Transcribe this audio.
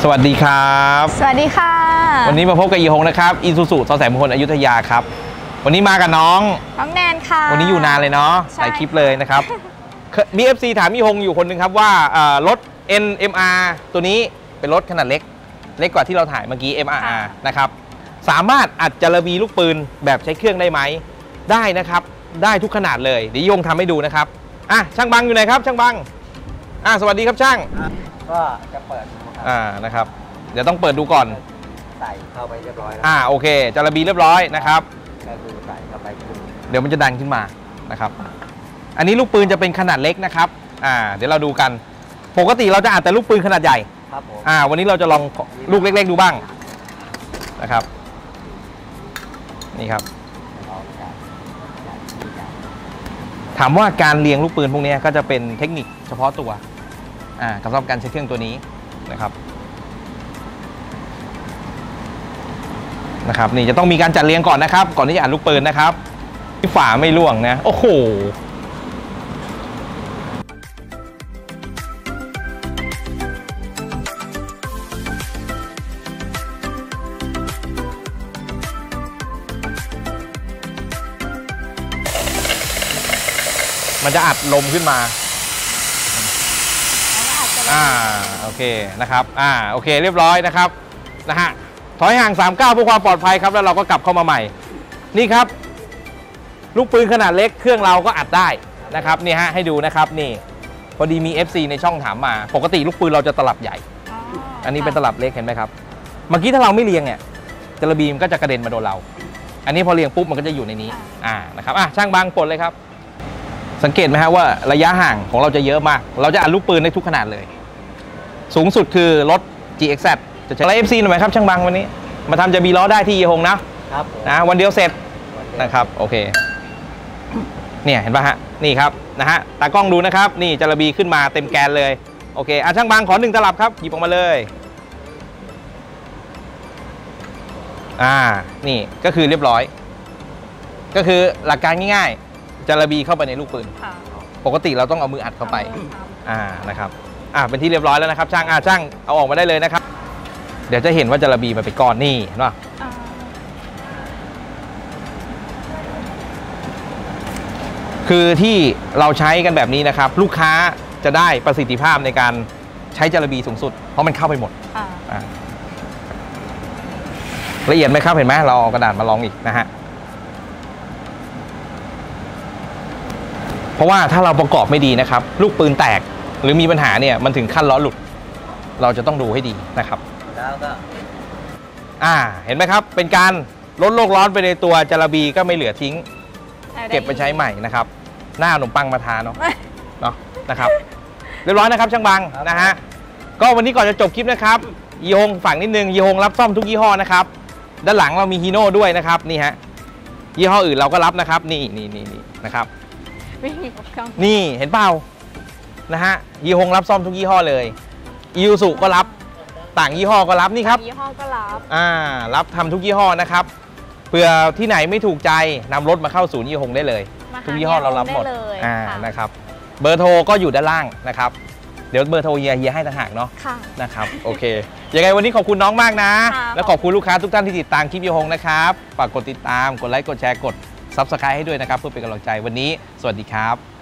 วัสดีครับสวัสดีค่ะวันนี้มาพบกับอีฮงนะครับอีซูซูซอแสมมงคลอยุธยาครับวันนี้มากับน้องแนนค่ะวันนี้อยู่นานเลยเนาะหลายคลิปเลยนะครับมี FC ถามอีฮงอยู่คนหนึ่งครับว่ารถ NMR ตัวนี้เป็นรถขนาดเล็กกว่าที่เราถ่ายเมื่อกี้ MRR นะครับสามารถอัดจารบีลูกปืนแบบใช้เครื่องได้ไหมได้นะครับได้ทุกขนาดเลยเดี๋ยวอีฮงทำให้ดูนะครับช่างบังอยู่ไหนครับช่างบังสวัสดีครับช่างก็จะเปิดนะครับเดี๋ยวต้องเปิดดูก่อนใส่เข้าไปเรียบร้อยแล้วโอเคจารบีเรียบร้อยนะครับก็คือใส่เข้าไปเดี๋ยวมันจะดันขึ้นมานะครับอันนี้ลูกปืนจะเป็นขนาดเล็กนะครับเดี๋ยวเราดูกันปกติเราจะอัดแต่ลูกปืนขนาดใหญ่ครับผมวันนี้เราจะลองลูกเล็กๆดูบ้างนะครับนี่ครับถามว่าการเรียงลูกปืนพวกนี้ก็จะเป็นเทคนิคเฉพาะตัวสำหรับการใช้เครื่องตัวนี้นะครับนี่จะต้องมีการจัดเรียงก่อนนะครับก่อนที่จะอัดลูกปืนนะครับที่ฝาไม่ร่วงนะโอ้โหมันจะอัดลมขึ้นมาโอเคนะครับโอเคเรียบร้อยนะครับถอยห่าง3 ก้าวเพื่อความปลอดภัยครับแล้วเราก็กลับเข้ามาใหม่นี่ครับลูกปืนขนาดเล็กเครื่องเราก็อัดได้นะครับนี่ให้ดูนะครับนี่พอดีมี FC ในช่องถามมาปกติลูกปืนเราจะตลับใหญ่อันนี้เป็นตลับเล็กเห็นไหมครับเมื่อกี้ถ้าเราไม่เรียงเนี่ยจารบีมันก็จะกระเด็นมาโดนเราอันนี้พอเรียงปุ๊บมันก็จะอยู่ในนี้นะครับช่างบางปลดเลยครับสังเกตไหมฮะว่าระยะห่างของเราจะเยอะมากเราจะอัดลูกปืนได้ทุกขนาดเลยสูงสุดคือรถ GXZ จะใช้ FC หน่อยไหมครับช่างบางวันนี้มาทำจะบีล้อได้ที่ยีฮงนะครับวันเดียวเสร็จนะครับโอเคเนี่ยเห็นป่ะฮะนี่ครับตากล้องดูนะครับนี่จารบีขึ้นมาเต็มแกนเลยโอเคช่างบางขอ1 ตลับครับหยิบออกมาเลยนี่ก็คือเรียบร้อยก็คือหลักการง่ายๆจารบีเข้าไปในลูกปืนปกติเราต้องเอามืออัดเข้าไปนะครับเป็นที่เรียบร้อยแล้วนะครับช่างช่างเอาออกมาได้เลยนะครับเดี๋ยวจะเห็นว่าจารบีมันเป็นก้อนนี่เห็นป่ะคือที่เราใช้กันแบบนี้นะครับลูกค้าจะได้ประสิทธิภาพในการใช้จารบีสูงสุดเพราะมันเข้าไปหมดละเอียดไหมครับเห็นไหมเราเอากระดาษมาลองอีกเพราะว่าถ้าเราประกอบไม่ดีนะครับลูกปืนแตกหรือมีปัญหาเนี่ยมันถึงขั้นล้อหลุดเราจะต้องดูให้ดีนะครับแล้วก็เห็นไหมครับเป็นการลดโลกร้อนไปในตัวจารบีก็ไม่เหลือทิ้งเก็บไปใช้ใหม่นะครับหน้าขนมปังมาทานเนาะนะครับเรียบร้อยนะครับช่างบางก็วันนี้ก่อนจะจบคลิปนะครับยีฮงฝากนิดนึงยีฮงรับซ่อมทุกยี่ห้อนะครับด้านหลังเรามีฮีโน่ด้วยนะครับนี่ฮะยี่ห้ออื่นเราก็รับนะครับนี่นะครับนี่เห็นเปล่ายีฮงรับซ่อมทุกยี่ห้อเลยอีซูซูก็รับต่างยี่ห้อก็รับนี่ครับยี่ห้อก็รับรับทำทุกยี่ห้อนะครับเผื่อที่ไหนไม่ถูกใจนำรถมาเข้าศูนย์ยีฮงได้เลยทุกยี่ห้อเรารับหมดนะครับเบอร์โทรก็อยู่ด้านล่างนะครับเดี๋ยวเบอร์โทรเฮียให้ต่างหากเนาะนะครับโอเคยังไงวันนี้ขอบคุณน้องมากนะและขอบคุณลูกค้าทุกท่านที่ติดตามคลิปยีฮงนะครับฝากกดติดตามกดไลค์กดแชร์กด Subscribe ให้ด้วยนะครับเพื่อเป็นกำลังใจวันนี้สวัสดีครับ